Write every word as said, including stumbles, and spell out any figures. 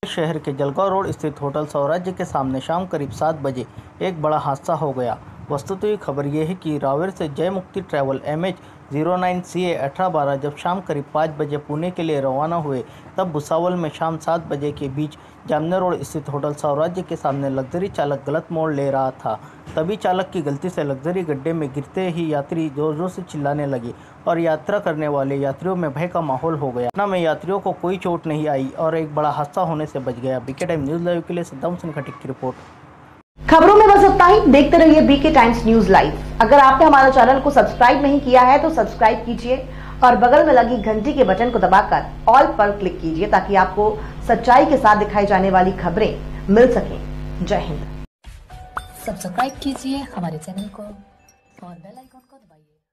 शहर के जलगांव रोड स्थित होटल स्वराज्य के सामने शाम करीब सात बजे एक बड़ा हादसा हो गया। वस्तुतः ये खबर यह है कि रावेर से Jai Mukti travel M H zero nine C A अठारह बारह जब शाम करीब पाँच बजे पुणे के लिए रवाना हुए, तब भुसावल में शाम सात बजे के बीच जामनेर रोड स्थित होटल स्वराज्य के सामने लग्जरी चालक गलत मोड़ ले रहा था। तभी चालक की गलती से लग्जरी गड्ढे में गिरते ही यात्री जोर जोर से चिल्लाने लगे और यात्रा करने वाले यात्रियों में भय का माहौल हो गया। घटना में यात्रियों को कोई चोट नहीं आई और एक बड़ा हादसा होने से बच गया। बीके टाइम न्यूज लाइव के लिए सद्दाम हुसैन खटीक की रिपोर्ट। खबरों में बस इतना ही। देखते रहिए बीके टाइम्स न्यूज लाइव। अगर आपने हमारे चैनल को सब्सक्राइब नहीं किया है तो सब्सक्राइब कीजिए और बगल में लगी घंटी के बटन को दबाकर ऑल पर क्लिक कीजिए ताकि आपको सच्चाई के साथ दिखाई जाने वाली खबरें मिल सकें। जय हिंद। सब्सक्राइब कीजिए हमारे चैनल को और बेल आइकन को दबाइए।